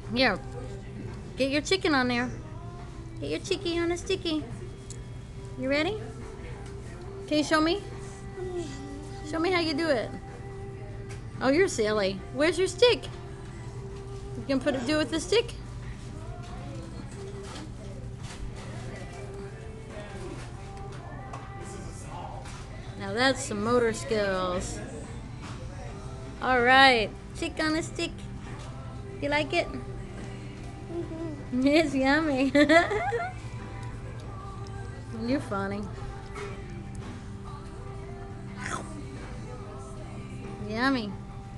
Here, get your chicken on there. Get your chicky on a sticky. You ready? Can you show me? Show me how you do it. Oh, you're silly. Where's your stick? You can do it with the stick? Now that's some motor skills. All right, chick on a stick. You like it? It's yummy. You're funny. Yummy.